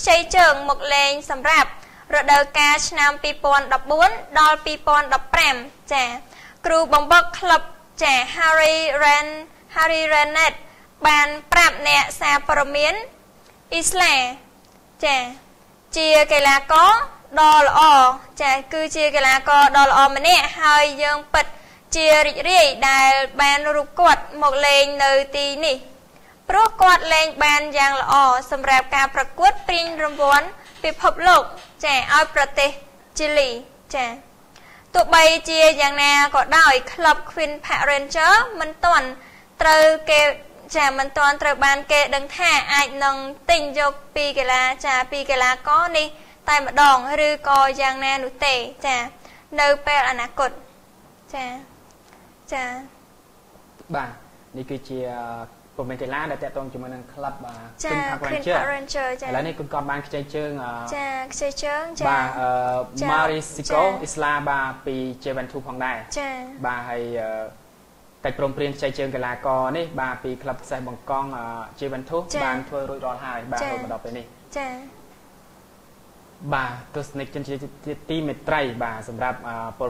ខ្ចីជើងមកលេងសម្រាប់រដូវកាលឆ្នាំ2014ដល់2015ចាគ្រូបង្វឹកក្លឹបចា Harry Rennet បានប្រាប់អ្នកសារព័ត៌មានអ៊ីស្លាចាជាកីឡាករដ៏ល្អចាគឺជាកីឡាករដ៏ល្អម្នាក់ហើយយើងពិតជារីករាយដែលបានរូបគាត់មកលេងនៅទីនេះព្រោះគាត់លេងបានយ៉ាងល្អសម្រាប់ការប្រកួតព្រៀងរង្វាន់ពិភពលោកចាឲ្យប្រទេសជីលីចាទោះបីជាយ៉ាងណាក៏ដោយក្លឹប Queen Park Rangers មិនទាន់ត្រូវគេចាមិនទាន់ត្រូវបានគេដឹងថាអាចនឹងទិញយកពីកីឡាករនេះតែម្ដងឬក៏យ៉ាងណានោះទេចានៅពេលអនាគតចាបាទនេះគឺជាព្រមកីឡាដែលតេតងជាមួយនឹងក្លឹប Queen Park Ranger ចាឥឡូវនេះគុណក៏បានខ្ចីជើងចាខ្ចីជើងចាបាទ Mauricio Isla បាទពី Juventus ផងដែរចាបាទហើយកិច្ចព្រមព្រៀងខ្ចីជើងកីឡាករនេះបាទពីក្លឹបខ្សែបង្កង Juventus បានធ្វើរួចរាល់ហើយបាទរហូតមកដល់ពេលនេះចាបាទទស្សនិកជនជាទីមេត្រីបាទសម្រាប់